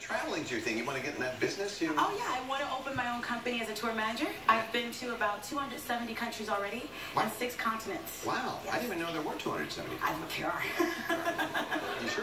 traveling's your thing. You want to get in that business? You... Oh, yeah. I want to open my own company as a tour manager. I've been to about 270 countries already on 6 continents. Wow. Yes. I didn't even know there were 270. I don't care. You sure?